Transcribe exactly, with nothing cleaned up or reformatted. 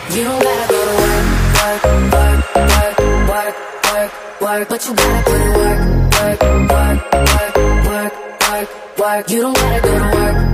You don't gotta go to work, work, work, work, work, work, work, but you gotta put in work, work, work, work, work, work, work. You don't gotta go to work.